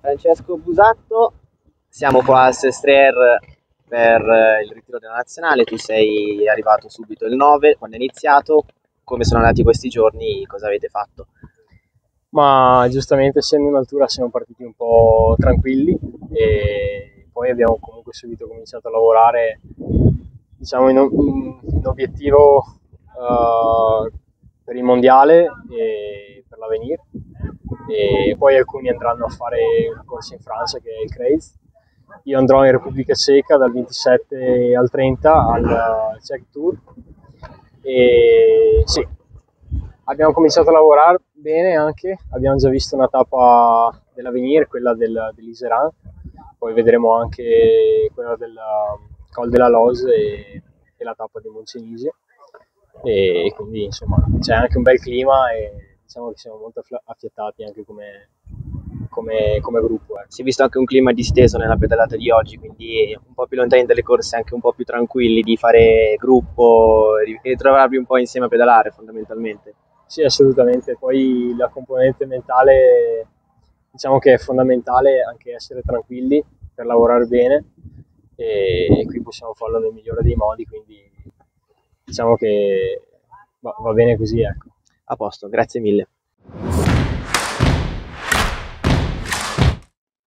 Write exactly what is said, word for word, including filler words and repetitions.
Francesco Busatto, siamo qua al Sestriere per eh, il ritiro della nazionale. Tu sei arrivato subito il nove, quando è iniziato. Come sono andati questi giorni? Cosa avete fatto? Ma giustamente essendo in altura siamo partiti un po' tranquilli e poi abbiamo comunque subito cominciato a lavorare diciamo in, in, in obiettivo uh, per il mondiale e per l'Avenir, e poi alcuni andranno a fare una corsa in Francia che è il Craze. Io andrò in Repubblica Ceca dal ventisette al trenta al Czech Tour e sì, abbiamo cominciato a lavorare bene anche, abbiamo già visto una tappa dell'Avenir, quella del, dell'Iseran, poi vedremo anche quella del Col della Loze e, e la tappa di Moncenise, e quindi insomma c'è anche un bel clima e diciamo che siamo molto affiatati anche come, come, come gruppo. Ecco. Si è visto anche un clima disteso nella pedalata di oggi, quindi un po' più lontani dalle corse, anche un po' più tranquilli di fare gruppo e trovarvi un po' insieme a pedalare fondamentalmente. Sì, assolutamente. Poi la componente mentale, diciamo che è fondamentale anche essere tranquilli per lavorare bene e, e qui possiamo farlo nel migliore dei modi, quindi diciamo che va, va bene così, ecco. A posto, grazie mille.